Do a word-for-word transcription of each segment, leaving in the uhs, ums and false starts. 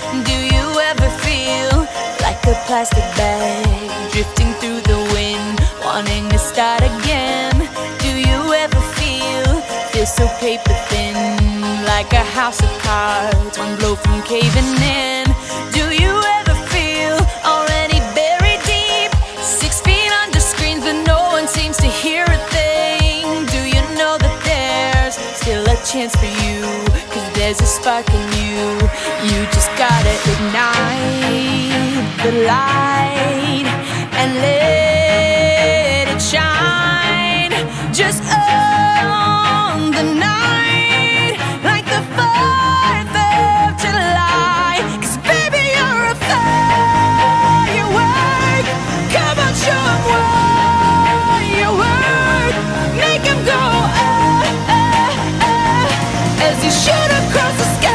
Do you ever feel like a plastic bag drifting through the wind, wanting to start again? Do you ever feel, feel so paper thin, like a house of cards, one blow from caving in? Do you ever feel already buried deep, six feet under screens but no one seems to hear a thing? Do you know that there's still a chance for you, cause there's a spark in you? You just gotta ignite the light and let it shine. Just own the night like the fourth of July. Cause baby, you're a firework. Come on, show 'em what you work. Make 'em go ah, ah, ah, as you shoot across the sky.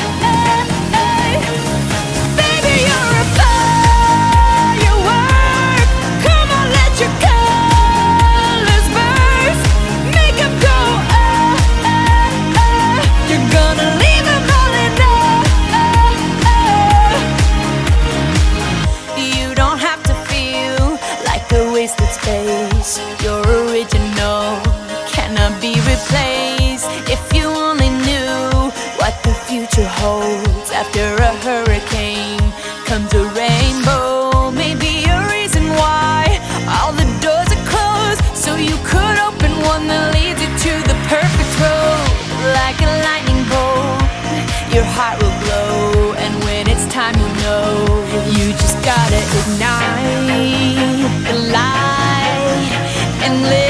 Baby, you're a firework. Come on, let your colors burst. Make 'em go ah, ah, ah. You're gonna leave 'em all in awe. You don't have to feel like a wasted space. You're original, cannot be replaced. If you only knew what the future holds, after a hurricane comes a rainbow. Maybe a reason why all the doors are closed, so you could open one that leads you to the perfect road. Like a lightning bolt, your heart will glow, and when it's time you'll know. You just gotta ignite the light and live.